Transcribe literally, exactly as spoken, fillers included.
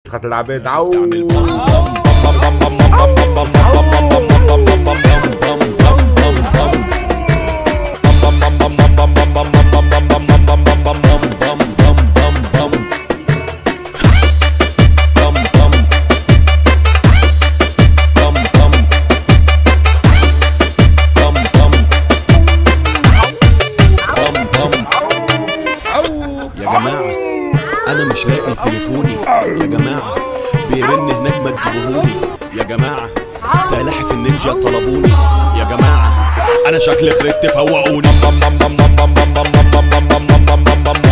هتلعب ايه تعو يا جماعة أنا مش لاقي تليفوني، يا جماعة بيرن هناك ما تجيبوهولي، يا جماعة سلاحف النينجا طلبوني، يا جماعة أنا شكلي خربت فوقوني.